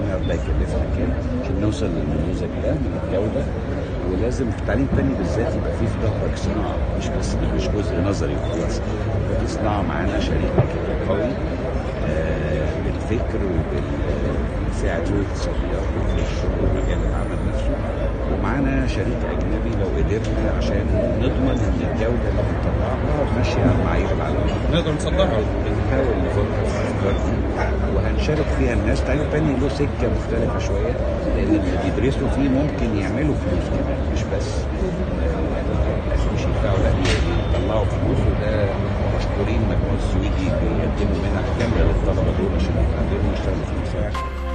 المعيار ده يكلفنا كام عشان نوصل للنموذج ده من الجوده. ولازم في التعليم الفني بالذات يبقى فيه في ظهرك صناعه، مش جزء نظري وخلاص، يبقى في صناعه معانا شريك قوي بالفكر وبالساعة والاقتصاديات وفي الشغل ومجال العمل نفسه، ومعانا شريك اجنبي لو قدرنا عشان نضمن ان الجوده اللي بنطلعها ماشيه على المعايير العالميه نقدر نصدرها. بنحاول نفكر في الافكار دي وهنشارك فيها الناس. التعليم الفني له سكه مختلفه شويه، لان اللي بيدرسوا فيه ممكن يعملوا فلوس كمان، مش بس مش يدفعوا، لا يطلعوا فلوس. وده مشكورين مجموعه السويدي بيقدموا منح كامله للطلبه دول عشان يتعلموا ويشتغلوا في المستشفى.